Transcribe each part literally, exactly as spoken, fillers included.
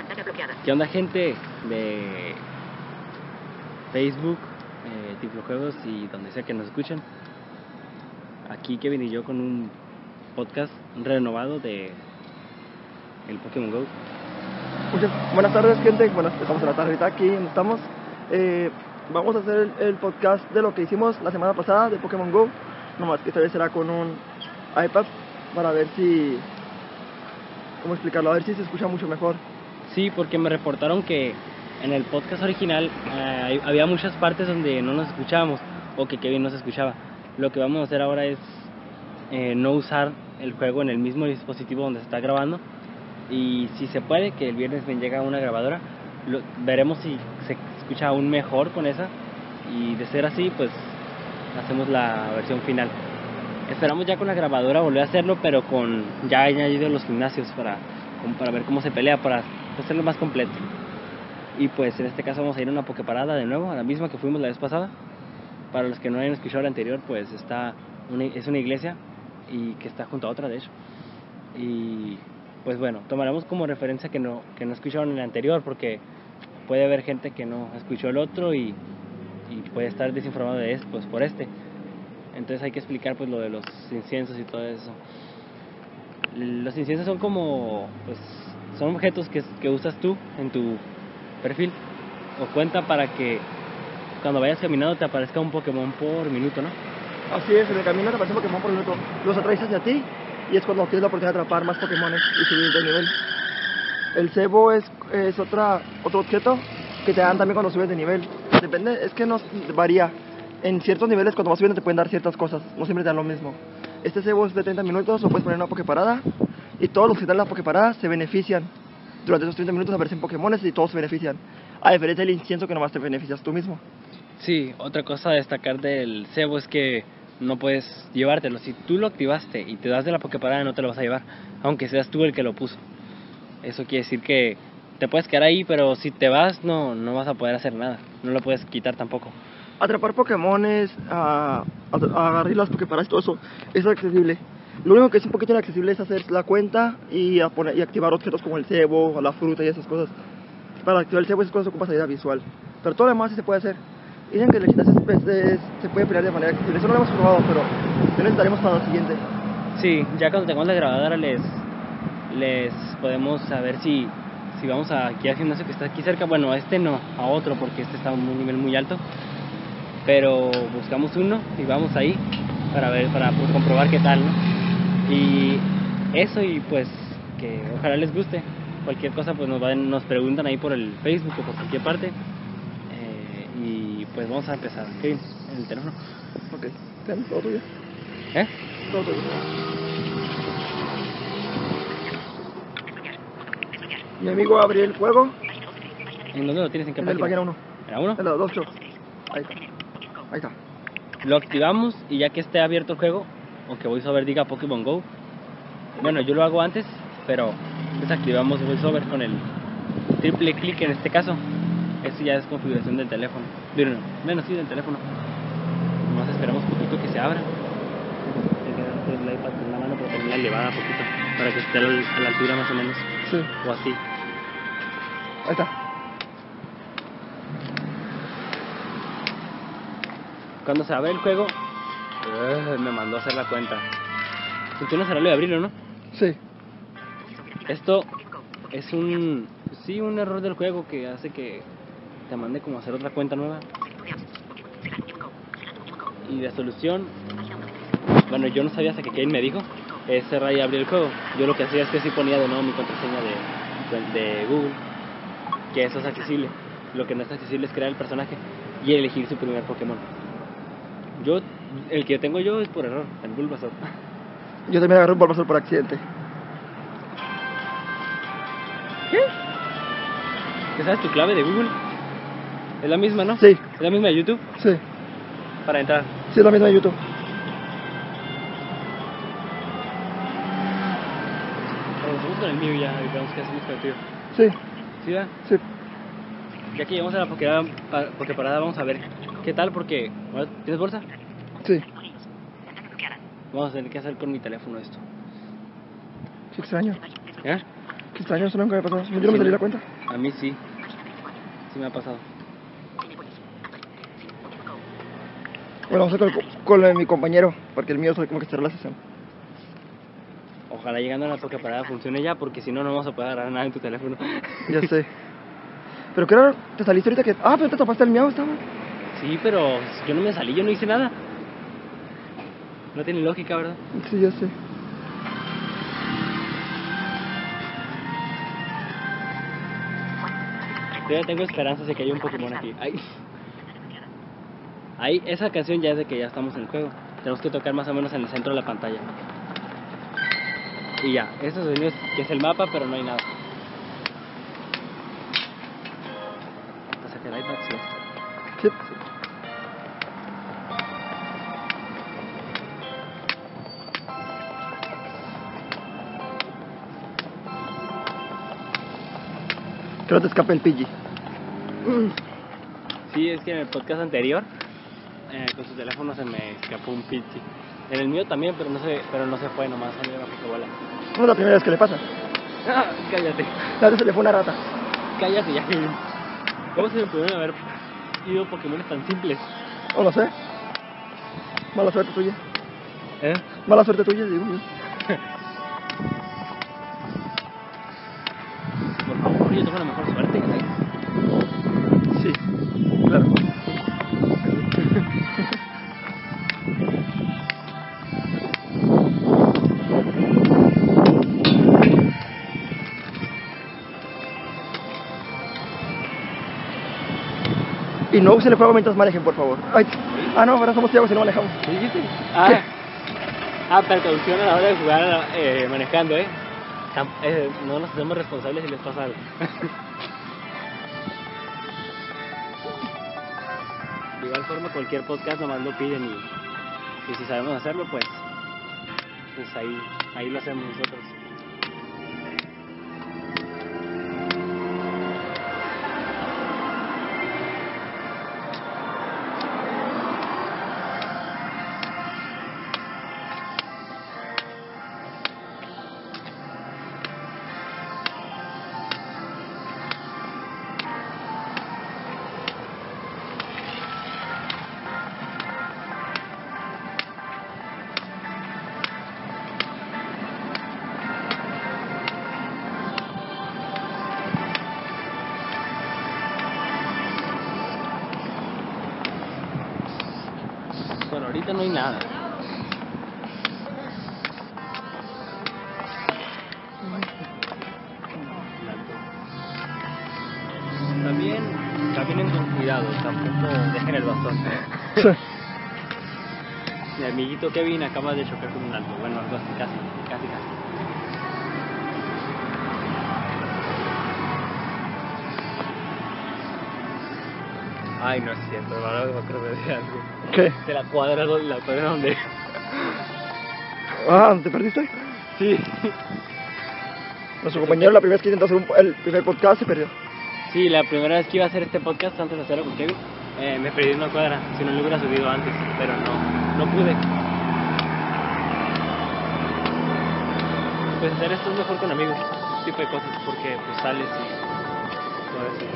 ¿Qué onda, gente de Facebook, eh, Tiflojuegos y donde sea que nos escuchen? Aquí Kevin y yo con un podcast renovado de el Pokémon Go. Muchas buenas tardes, gente. Buenas, estamos en la tarde ahorita aquí donde estamos. Eh, vamos a hacer el, el podcast de lo que hicimos la semana pasada de Pokémon Go. Nomás que esta vez será con un iPad para ver si... ¿Cómo explicarlo? A ver si se escucha mucho mejor. Sí, porque me reportaron que en el podcast original eh, había muchas partes donde no nos escuchábamos o que Kevin no se escuchaba. Lo que vamos a hacer ahora es eh, no usar el juego en el mismo dispositivo donde se está grabando. Y si se puede, que el viernes me llega una grabadora, lo, veremos si se escucha aún mejor con esa. Y de ser así, pues hacemos la versión final. Esperamos ya con la grabadora volver a hacerlo, pero con ya añadido los gimnasios para, para ver cómo se pelea, para hacerlo más completo. Y pues en este caso vamos a ir a una Poképarada de nuevo, a la misma que fuimos la vez pasada. Para los que no hayan escuchado la anterior, pues está una, es una iglesia y que está junto a otra, de hecho. Y pues bueno, tomaremos como referencia que no, que no escucharon en el anterior, porque puede haber gente que no escuchó el otro y, y puede estar desinformado de esto, pues por este. Entonces hay que explicar pues lo de los inciensos y todo eso. Los inciensos son como, pues, son objetos que, que usas tú en tu perfil o cuenta para que cuando vayas caminando te aparezca un Pokémon por minuto, ¿no? Así es, en el camino te aparece un Pokémon por minuto. Los atraes hacia ti y es cuando tienes la oportunidad de atrapar más Pokémones y subir de nivel. El cebo es, es otra, otro objeto que te dan también cuando subes de nivel. Depende, es que nos varía. En ciertos niveles cuando vas subiendo te pueden dar ciertas cosas, no siempre te dan lo mismo. Este cebo es de treinta minutos, lo puedes poner en una Poképarada y todos los que están en la Poképarada se benefician. Durante esos treinta minutos aparecen Pokémones y todos se benefician. A diferencia del incienso que nomás te beneficias tú mismo. Sí, otra cosa a destacar del cebo es que no puedes llevártelo. Si tú lo activaste y te das de la Poképarada no te lo vas a llevar, aunque seas tú el que lo puso. Eso quiere decir que te puedes quedar ahí, pero si te vas no, no vas a poder hacer nada. No lo puedes quitar tampoco. Atrapar Pokémones, a, a, a agarrar las Poképaradas y todo eso es accesible. Lo único que es un poquito inaccesible es hacer la cuenta y, a poner, y activar objetos como el cebo, la fruta y esas cosas. Para activar el cebo esas cosas ocupas ayuda visual, pero todo lo demás sí se puede hacer. Dicen que el gimnasio es, es, se puede pelear de manera accesible, eso no lo hemos probado, pero lo necesitaremos para lo siguiente. Sí, ya cuando tengamos la grabadora les, les podemos saber si, si vamos a, aquí al gimnasio que está aquí cerca. Bueno, a este no, a otro porque este está a un nivel muy alto. Pero buscamos uno y vamos ahí para ver, para pues, comprobar qué tal, ¿no? Y eso, y pues que ojalá les guste. Cualquier cosa pues nos van, nos preguntan ahí por el Facebook o por cualquier parte. Eh, y pues vamos a empezar. Kevin, en el teléfono. Ok, ten, todo tuyo. ¿Eh? Todo tuyo. Mi amigo abrió el juego. ¿En dónde lo tienes? ¿En qué en el página? página uno. ¿En la uno? En la dos, creo. Ahí está. Ahí está. Lo activamos y ya que esté abierto el juego, o que VoiceOver diga Pokémon Go, bueno, yo lo hago antes, pero desactivamos VoiceOver con el triple clic en este caso. Eso ya es configuración del teléfono. Bueno, menos sí del teléfono. Nomás esperamos un poquito que se abra. Hay que dar el iPad en la mano para tenerla elevada un poquito, para que esté a la, a la altura más o menos. Sí. O así. Ahí está. Cuando se abre el juego, uh, me mandó a hacer la cuenta. Funciona cerrarlo y abrirlo, ¿no? Sí. Esto es un, sí, un error del juego que hace que te mande como a hacer otra cuenta nueva. Y la solución, bueno, yo no sabía hasta que Kane me dijo, es cerrar y abrir el juego. Yo lo que hacía es que sí ponía de nuevo mi contraseña de, de Google, que eso es accesible. Lo que no es accesible es crear el personaje y elegir su primer Pokémon. Yo, el que tengo yo es por error, el Bulbasaur. Yo también agarré un Bulbasaur por accidente. ¿Qué? ¿Qué sabes tu clave de Google? Es la misma, ¿no? Sí. ¿Es la misma de YouTube? Sí. Para entrar. Sí, es la misma de YouTube. Vamos con el mío ya, y vemos qué hacemos con el tuyo. Sí. ¿Sí, va? Sí. Ya que llegamos a la Poképarada, Poképarada vamos a ver qué tal, porque... ¿Tienes bolsa? Sí. Vamos a tener que hacer con mi teléfono esto. Qué extraño. ¿Ya? Qué extraño, eso nunca me pasó. Yo no me salí la cuenta. A mí sí. Sí me ha pasado. Bueno, vamos a con, con lo de mi compañero, porque el mío es como que cerró la sesión. Ojalá llegando a la toque parada funcione ya, porque si no, no vamos a poder agarrar nada en tu teléfono. Ya sé. Pero qué raro, te saliste ahorita que... Ah, pero te tapaste el miau, estaba. Sí, pero yo no me salí, yo no hice nada. No tiene lógica, ¿verdad? Sí, ya sé. Yo ya tengo esperanzas de que haya un Pokémon aquí. Ay. Ahí, esa canción ya es de que ya estamos en el juego. Tenemos que tocar más o menos en el centro de la pantalla. Y ya, esos sonidos que es el mapa, pero no hay nada. Hasta que el iPad sí. Sí. Que no te escape el Pidgey. Sí, es que en el podcast anterior, eh, con su teléfono se me escapó un Pidgey. En el mío también, pero no se, pero no se fue, nomás salió la Pokébola. No es la primera vez que le pasa. Ah, cállate, La vez se le fue una rata. cállate ya. ¿Cómo se me pudieron haber ido Pokémon tan simples? No lo sé. Mala suerte tuya. ¿Eh? Mala suerte tuya, digo yo. Por favor, yo tengo la mejor suerte. ¿Eh? Sí, claro. Y no usen el juego mientras manejen, por favor. Ay. Ah, no, ahora somos ciegos y no manejamos. ¿Qué dijiste? Ah, ah, precaución a la hora de jugar eh, manejando, ¿eh? Tam- eh, No nos hacemos responsables si les pasa algo. De igual forma, cualquier podcast nomás lo piden y, y si sabemos hacerlo, pues, pues ahí, ahí lo hacemos nosotros. Bueno, ahorita no hay nada. También caminen con cuidado, tampoco dejen el bastón. Mi amiguito Kevin acaba de chocar con un alto. Bueno, algo así, casi, casi, casi. Ay, no es cierto, ahora me acuerdo de algo. ¿Qué? De la cuadra, do- la cuadra donde... Ah, ¿te perdiste? Sí. Nuestro compañero la primera vez que intentó hacer un, el primer podcast se perdió. Sí, la primera vez que iba a hacer este podcast antes de hacerlo con Kevin, eh, me perdí una cuadra, si no lo hubiera subido antes, pero no, no pude. Pues hacer esto es mejor con amigos, este tipo de cosas, porque pues sales y todo eso.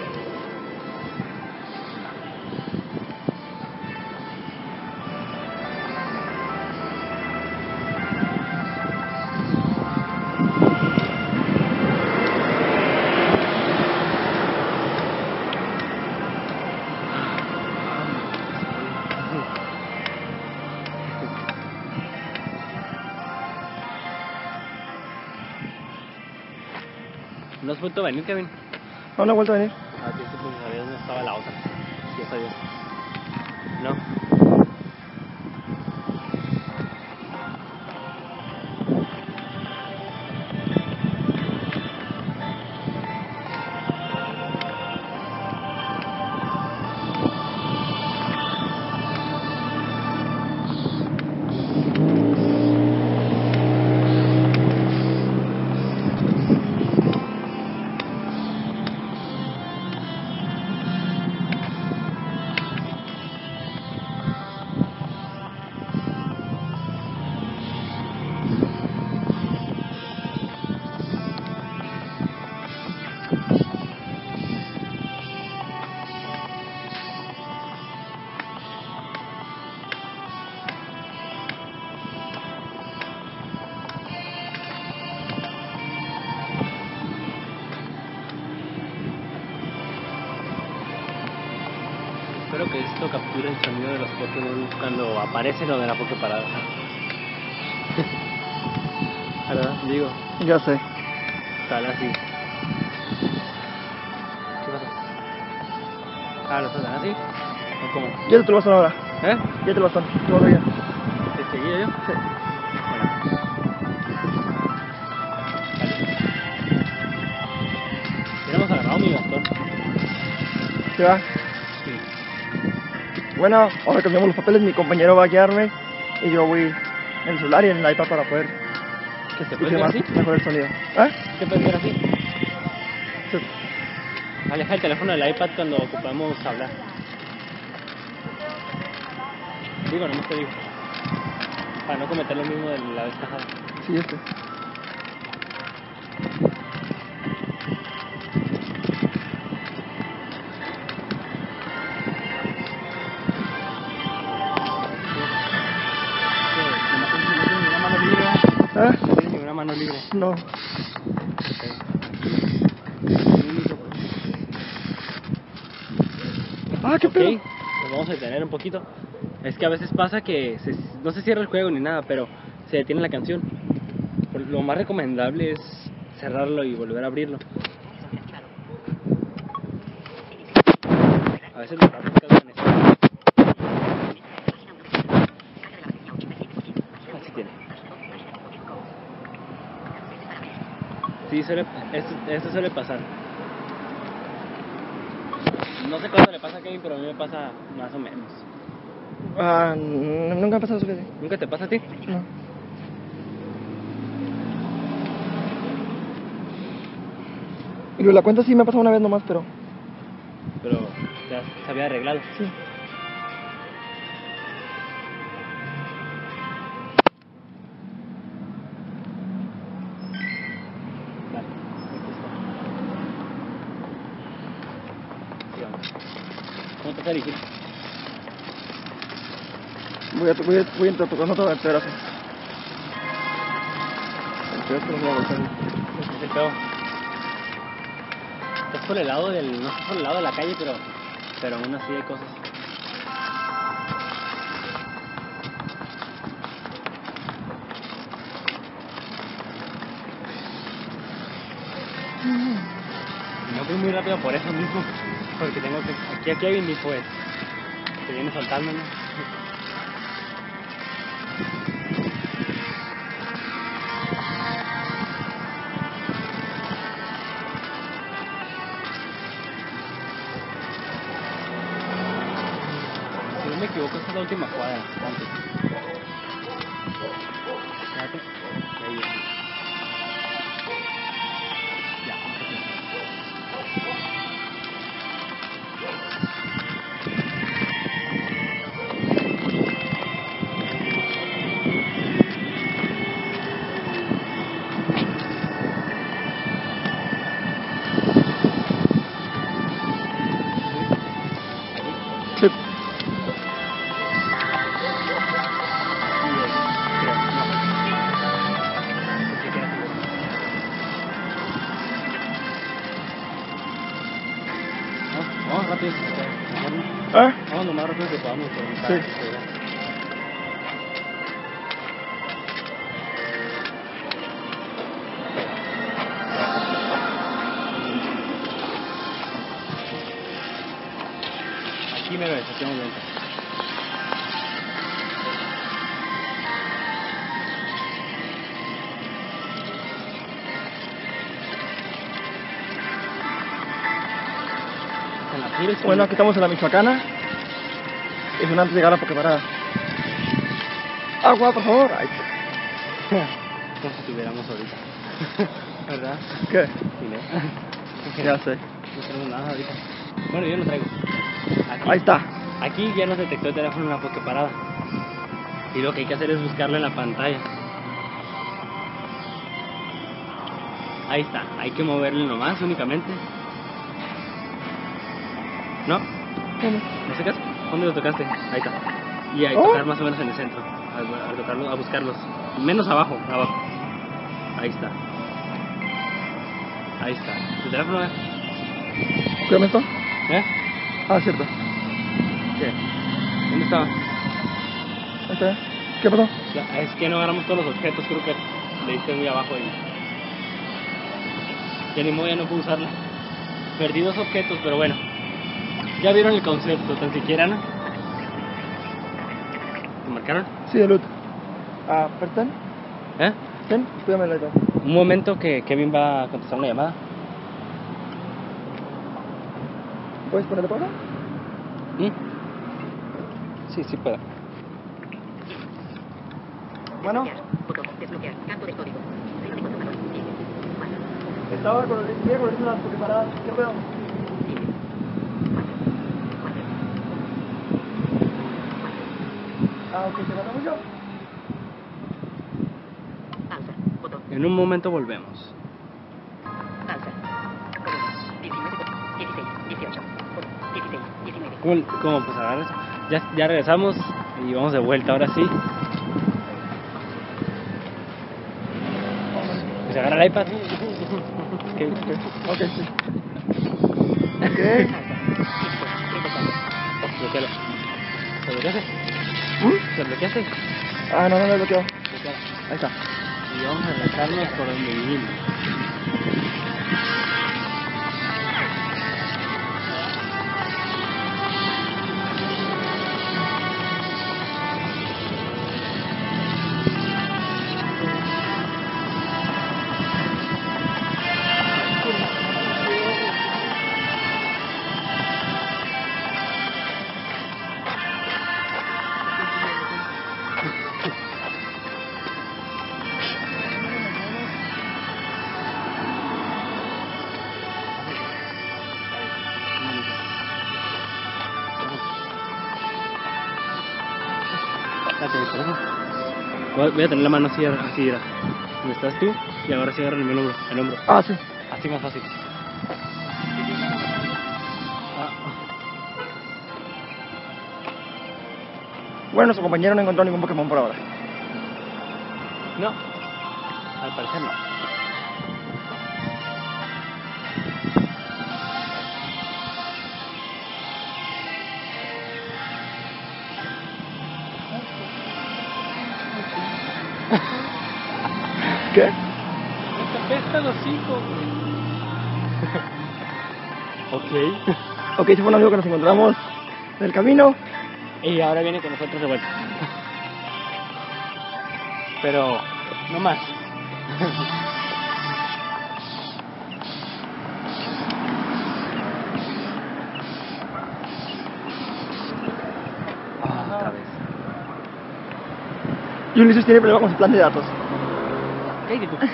¿No has vuelto a venir, Kevin? No, no ha vuelto a venir. Ah, sí, sí, pues sabías dónde estaba la otra. Sí, ya sabías. No. Espero que esto capture el sonido de los Pokémon cuando aparecen o de la Poképarada. ¿Verdad? Digo, Ya sé. ojalá sí. ¿Qué pasa? Ah, ¿lo estás así? ¿O cómo? Ya te lo bastón ahora. ¿Eh? Ya te lo bastón. Todavía. ¿Te seguía yo? Sí. Bueno. Hubiéramos agarrado mi bastón. ¿Se va? Sí. Bueno, ahora cambiamos los papeles. Mi compañero va a guiarme y yo voy en el celular y en el iPad para poder ¿Que se que puede se ver más así? mejor el sonido. ¿Eh? ¿Se puede ver así? Sí. Aleja el teléfono del iPad cuando ocupamos hablar. Digo, no me te digo. Para no cometer lo mismo de la vez pasada. Sí, este. ¿Eh? No tienes ninguna mano libre. No. Ah, qué Ok, pedo. nos vamos a detener un poquito. Es que a veces pasa que se- no se cierra el juego ni nada, pero se detiene la canción. Por- Lo más recomendable es cerrarlo y volver a abrirlo. A veces los ratos causan eso. Así tiene. Sí, suele, esto, esto suele pasar. No sé cuándo le pasa a Kevin, pero a mí me pasa más o menos. Ah, n- nunca ha pasado eso que sí. ¿Nunca te pasa a ti? No. Y lo de la cuenta sí me ha pasado una vez nomás, pero Pero ya se había arreglado. sí. Vale, aquí está. Sigamos. ¿Cómo te vas a dirigir? Voy a, voy a, voy a entrar tocando todo el pedazo. El pedazo no me va a gustar. Es el peor. Estás por el lado del. No estás por el lado de la calle, pero. Pero aún así hay cosas. No fui muy rápido por eso mismo. Porque tengo que. Aquí a Kevin y pues. Se viene soltándome. Si no me equivoco, esta es la última cuadra. Antes. Espérate. Ahí viene. Ya, vamos a empezar. Sí. Vamos rápido. ¿Ah? Vamos lo más rápido que podamos. Sí. Aquí me ves, aquí me ves. En la pura esquina. Bueno, aquí estamos en la Michoacana. Es una antes de llegar a la Poképarada. Agua, por favor. Ay, Como si estuviéramos ahorita. ¿Verdad? ¿qué? Sí, ¿no? Ya sé. No tenemos nada ahorita. Bueno, yo no traigo. Aquí, Ahí está. Aquí ya nos detectó el teléfono en la Poképarada. Y lo que hay que hacer es buscarlo en la pantalla. Ahí está. Hay que moverle nomás únicamente. ¿No? ¿Cómo? ¿No sé qué es? ¿Dónde lo tocaste? Ahí está. Y ahí ¿Oh? tocar más o menos en el centro. A, a tocarlo, a buscarlos. Menos abajo, abajo. Ahí está. Ahí está. ¿Tu teléfono es? ¿Qué me está? ¿Eh? Ah, cierto. ¿Qué? ¿Dónde estaba? Ahí está. ¿Qué pasó? Ya, es que no agarramos todos los objetos, creo que le diste muy abajo ahí. Ya ni modo, ya no puedo usarla. Perdí dos objetos, pero bueno. Ya vieron el concepto, tan siquiera, ¿no? ¿Te marcaron? Sí, de loot. Ah, ¿perdón? ¿Eh? Ten, cuídame la iPad. Un momento que Kevin va a contestar una llamada. ¿Puedes ponerle pausa? ¿Mm? Sí, sí puedo. Bueno, Botón, desbloquear, campo de código. estaba con el día con las porque paradas. ¿Qué pedo? Ah, ok, ¿te manda mucho? Pausa, botón, En un momento volvemos. pausa. Botón, diecinueve, dieciséis, dieciocho, botón, dieciséis, diecinueve. ¿Cómo, cómo pues agarras? Ya, ya regresamos y vamos de vuelta, ahora sí. Pues agarra el iPad. ¿Qué? Ok, sí. Ok. Bloquealo. ¿Se bloqueaste? ¿Mm? ¿Se bloqueaste? Ah, no, no, no lo bloqueo. Bloquealo. Ahí está. Y vamos a relajarnos por donde vivimos. Date, por favor. Voy voy a tener la mano así, así, mira. ¿Dónde estás tú? Y ahora sí agarra el hombro, el hombro. Ah, sí. Así más fácil. Ah, Bueno, su compañero no encontró ningún Pokémon por ahora. no. Al parecer no. ¿Qué? Te apesta el hocico, güey. Ok. Ok, ese fue un amigo que nos encontramos en el camino. Y ahora viene con nosotros de vuelta. Pero, no más. Ah, otra vez. Y Ulises tiene problema con su plan de datos. Cállate tú.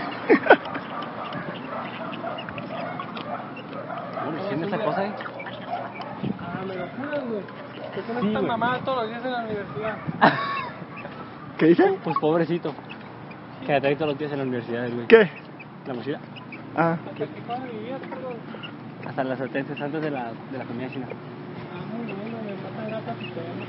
¿Cómo le hicieron esa cosa, eh? Ah, me lo juras, güey. Que con Sí, esta güey. mamada todos los días en la universidad. ¿Qué dice? Pues pobrecito. Que la trae todos los días en la universidad, güey. ¿Qué? La mochila. Ah, Hasta que acaba de vivir, perdón. Hasta las sentencias antes de la, de la comida china. Ah, muy bien, me matan gatas y perros.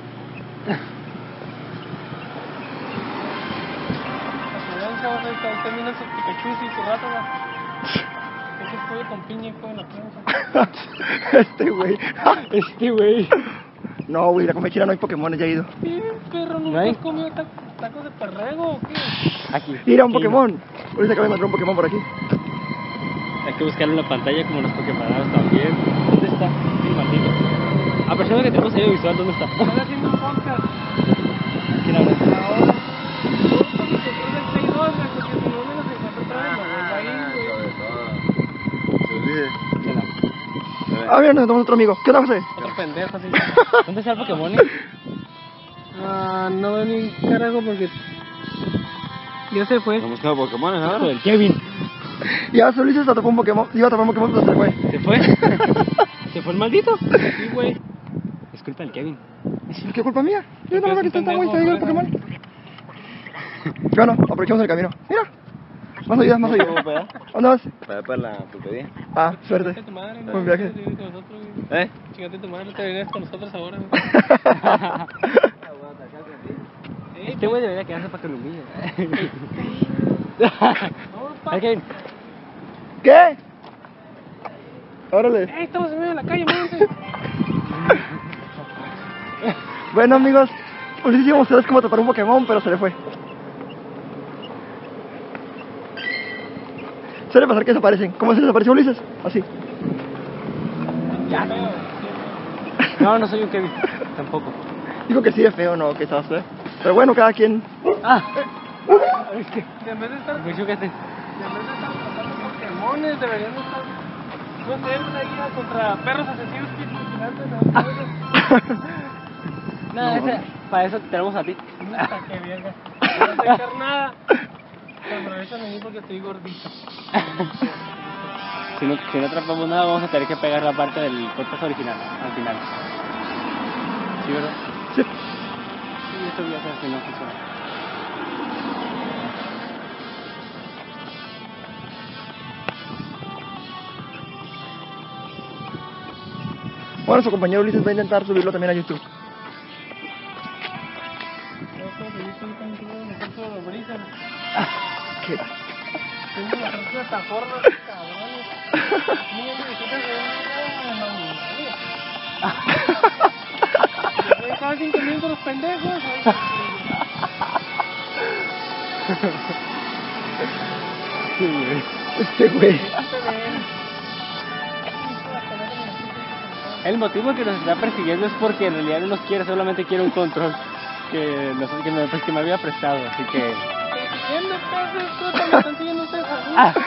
La chavos, ahí está, termina su Pikachu y su rato, güey. Ese pollo con piña y con la plancha. este güey. Este güey. No, güey, la comida china no hay Pokémon, ya he ido. Sí, perro, ¿No ¿nunca hay? has comido ta- tacos de perrego o qué? Aquí. Mira, un Sí. Pokémon. Ahorita acabo de encontrar un Pokémon por aquí. Hay que buscarlo en la pantalla como los Poképarados también. ¿Dónde está? Sí, maldito. A persona que tenemos audio visual, ¿dónde está? Están haciendo un podcast. ¿Quién habla? Ahora. Todos con mi control del Play dos, güey, porque si no me los encuentro otra vez, me vuelvo ahí, güey. ¿Quién habla? Ah, mira, nos encontramos otro amigo. ¿Qué onda, José? Otro pendejo, así. ¿Dónde está el Pokémon? Ah, no veo ni carajo porque ya se fue. Estamos buscando Pokémon Hijo ahora. del Kevin. Ya, se Ulises atrapó un Pokémon. Iba a atrapar un Pokémon, pero se fue. ¿Se fue? ¿Se fue el maldito? Sí, güey. Es culpa del Kevin. ¿Qué culpa mía? Yo no Porque me es que un está güey, se ha ido el pendejo, Pokémon. Bueno, aprovechamos el camino. Mira. Más ayudas, más ayudas. ¿Dónde vas? Para para la pulpería. Ah, Chingate suerte. tu madre, no Buen viaje. te vienes con nosotros, güey. ¿Eh? Chingate tu madre, no te vienes con nosotros ahora, güey. Este güey debería quedarse para que lo humille. Vámonos, pa. Ay, Kevin. ¿Qué? Órale. ¡Ey, estamos en medio de la calle, muévanse! Bueno, amigos, Ulises iba a mostrarles cómo atrapar un Pokémon, pero se le fue. Suele pasar que desaparecen. ¿Cómo se desapareció Ulises? Así. Ya. No, no soy un Kevin. Tampoco. Digo que sí es feo, no, quizás, ¿eh? Pero bueno, cada quien. Ah. Es que. En vez de estar, Me chúcate. en vez de estar tratando Pokémones, deberían de estar, no sé, una guía contra perros asesinos que vigilantes, ¿no? No, ese, para eso te tenemos a ti. Puta, qué verga. No voy a sacar nada. Se aprovechan de mí porque estoy gordito. Si no, si no atrapamos nada, vamos a tener que pegar la parte del podcast original al final. ¿Sí, verdad? Sí. Sí, eso voy a hacer si no funciona. Bueno, su compañero Ulises va a intentar subirlo también a YouTube. Yo creo que yo estoy con todo mejor todo lo brisa. ¿Qué? Tengo una plataforma, cabrones. Niños viejitas de una cada cinco minutos los pendejos. Sí, güey. Este güey. El motivo que nos está persiguiendo es porque en realidad no nos quiere, solamente quiere un control que, nos, que, me, pues, que me había prestado, así que... ¿Quién me pasa esto? ¿Me están siguiendo ustedes a mí? Ah.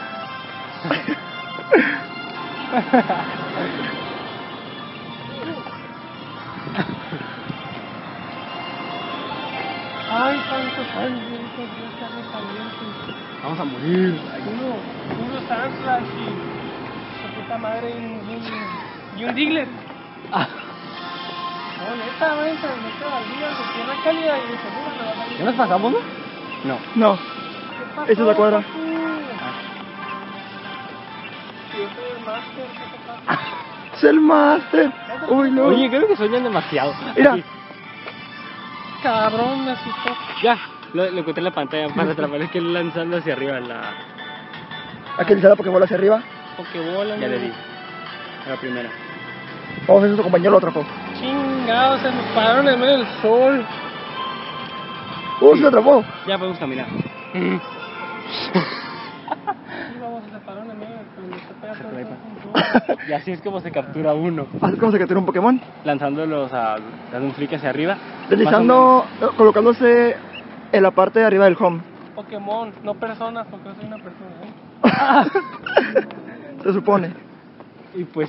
Ay, tantos años, Dios está recaliente. Vamos a morir. Uno, uno Sandslash y su puta madre y un, y un, y un Diglett. Ah. No, neta, neta, neta, olvida de tierra cálida y de seguro me va a salir. ¿Ya nos pasamos, no? No. No, ¿Qué pasó, esa es la cuadra. papu? Yo soy el máster, ¿qué te pasa? Es el máster. Uy, no. Oye, creo que sueñan demasiado. Mira. Aquí. Cabrón, me asustó. Ya, lo, lo encontré en la pantalla para atrapar, es que lanzando hacia arriba la... Hay que deslizar la Pokébola hacia arriba. Pokébola, Ya ¿no? le di. La primera. Vamos a ver si su compañero lo atrapó. Chingados, se me pararon en medio del sol. ¡Uh, se lo atrapó! Ya podemos caminar. Sí, vamos a separar en medio cuando se pega todo el sol. Y así es como se captura uno. Así es como se captura un Pokémon. Lanzándolos a, dando un flick hacia arriba. Deslizando, eh, colocándose en la parte de arriba del home. Pokémon, no personas, porque yo soy una persona, ¿eh? Se supone. Y pues...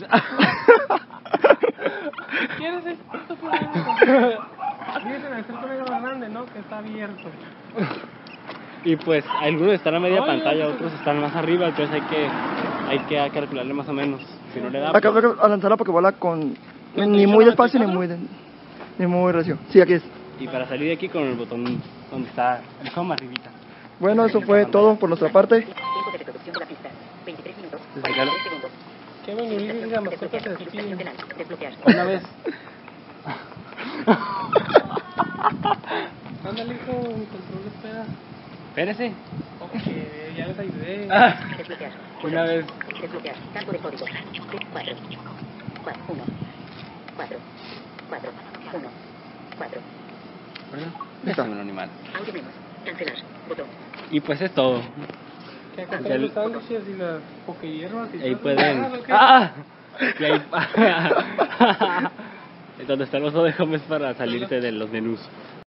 ¿Qué quieres esto, Fernando? Fíjate en el centro negro grande, ¿no? Que está abierto. Y pues algunos están a media Oye, pantalla, pues- otros están más arriba, entonces hay que hay que calcularle más o menos. Si no le da... Acá pues, voy a lanzar la Pokébola con ni muy despacio ni muy de- ni muy recio. Sí, aquí es. y para salir de aquí con el botón donde está el home arribita. Bueno, eso fue todo por nuestra parte. Tiempo de reproducción de la pista. veintitrés minutos. Desbloquearlo. cuarenta y tres segundos. Kevin y Ulises, la mascota Desbloquear. se Ilustración despiden. penal. Desbloquear. Una vez... Ándale, hijo, mi control espera. Espérese. Ok, ya les ayudé. Desbloquear. Una vez... Desbloquear. Campo de código. cuatro. uno. cuatro. cuatro. uno. cuatro. ¿Perdón? Listo. Es un animal. Audio menos. Cancelar. Botón. Y pues es todo. Que acá El- están los sándwiches y las pokehierbas y Ahí todo. pueden... Ah, ok. ¡Ah! Y ahí... Donde están los dos de home es para salirte de los menús.